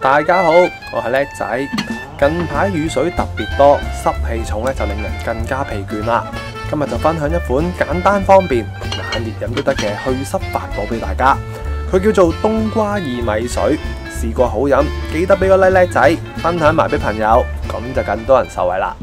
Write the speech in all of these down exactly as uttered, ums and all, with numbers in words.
大家好，我係叻仔。近排雨水特別多，濕氣重咧就令人更加疲倦啦。今日就分享一款簡單方便、冷熱飲都得嘅去濕法寶俾大家。佢叫做冬瓜薏米水，試過好飲，記得俾個叻叻仔，分享埋俾朋友，咁就更多人受惠啦。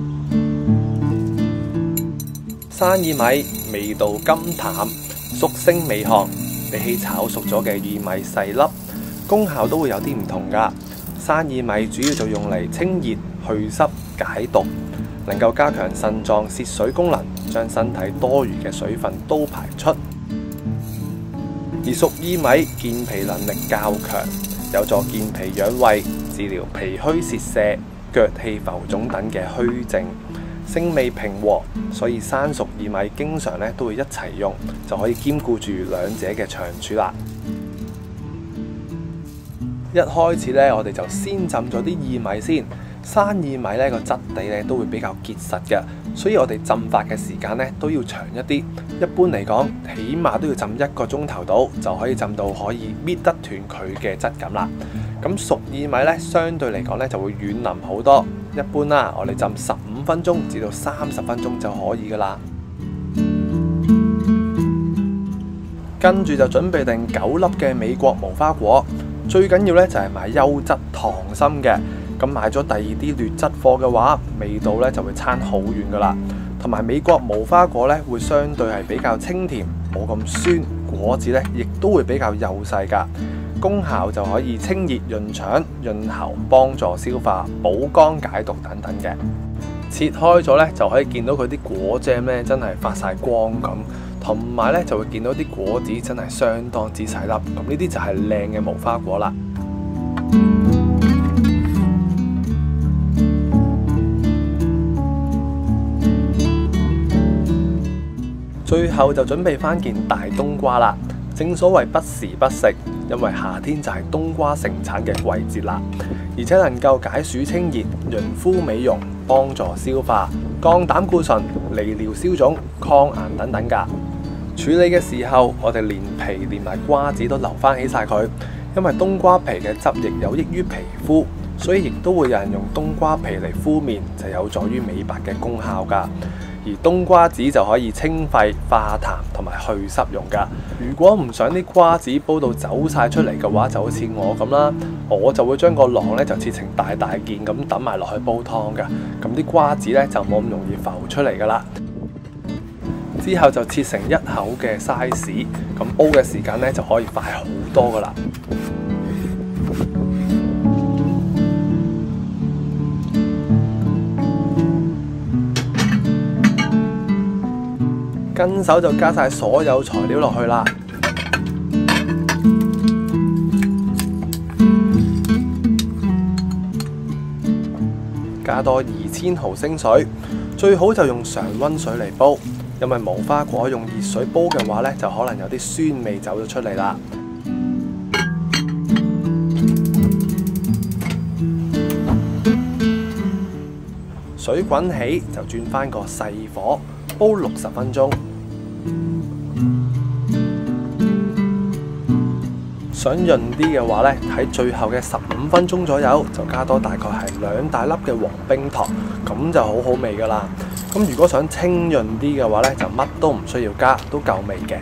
生薏米味道甘淡，屬性微寒，比起炒熟咗嘅薏米細粒，功效都會有啲唔同噶。生薏米主要就用嚟清熱、去濕、解毒，能夠加強腎臟泄水功能，將身體多餘嘅水分都排出。而熟薏米健脾能力較強，有助健脾養胃，治療脾虛泄瀉、腳氣浮腫等嘅虛症。性味平和，所以生熟薏米經常咧都會一齊用，就可以兼顧住兩者嘅長處啦。一開始咧，我哋就先浸咗啲薏米先。生薏米咧個質地咧都會比較結實嘅，所以我哋浸發嘅時間咧都要長一啲。一般嚟講，起碼都要浸一個鐘頭到，就可以浸到可以搣得斷佢嘅質感啦。咁熟薏米咧，相對嚟講咧就會軟腍好多。一般啦，我哋浸十五分鐘至到三十分鐘就可以噶啦。跟住就準備定九粒嘅美國無花果，最緊要咧就係買優質糖心嘅。咁買咗第二啲劣質貨嘅話，味道咧就會差好遠噶啦。同埋美國無花果咧會相對係比較清甜，冇咁酸，果子咧亦都會比較幼細噶。功效就可以清熱潤腸、潤喉、幫助消化、補肝解毒等等嘅。切開咗咧就可以見到佢啲果醬咧真係發晒光咁，同埋咧就會見到啲果子真係相當之細粒。咁呢啲就係靚嘅無花果啦。最後就準備翻件大冬瓜啦。正所謂不時不食，因為夏天就係冬瓜盛產嘅季節啦，而且能夠解暑清熱、潤膚美容、幫助消化、降膽固醇、利尿消腫、抗癌等等㗎。處理嘅時候，我哋連皮連埋瓜子都留翻起晒佢，因為冬瓜皮嘅汁液有益於皮膚，所以亦都會有人用冬瓜皮嚟敷面，就有助於美白嘅功效㗎。而冬瓜子就可以清肺化痰同埋去濕用噶。如果唔想啲瓜子煲到走晒出嚟嘅話，就好似我咁啦，我就會將個囊咧就切成大大件咁揼埋落去煲湯噶。咁啲瓜子咧就冇咁容易浮出嚟噶啦。之後就切成一口嘅 size， 咁煲嘅時間咧就可以快好多噶啦。跟手就加晒所有材料落去啦，加多二千毫升水，最好就用常溫水嚟煲，因為無花果用熱水煲嘅話咧，就可能有啲酸味走咗出嚟啦。水滾起就轉翻個細火。煲六十分鐘，想潤啲嘅話咧，喺最後嘅十五分鐘左右就加多大概係兩大粒嘅黃冰糖，咁就好好味噶啦。咁如果想清潤啲嘅話咧，就乜都唔需要加，都夠味嘅。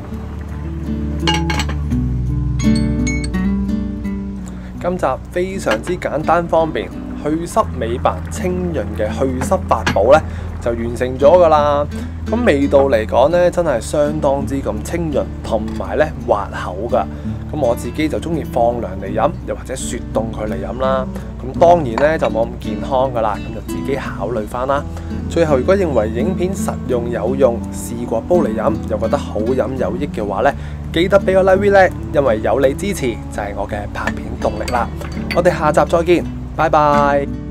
今集非常之簡單方便，去濕美白清潤嘅去濕法寶咧就完成咗噶啦。咁味道嚟講咧，真係相當之咁清潤，同埋咧滑口噶。咁我自己就中意放涼嚟飲，又或者雪凍佢嚟飲啦。咁當然咧就冇咁健康噶啦，咁就自己考慮翻啦。最後如果認為影片實用有用，試過煲嚟飲又覺得好飲有益嘅話咧，記得俾個 like 咧，因為有你支持就係我嘅拍片動力啦。我哋下集再見，拜拜。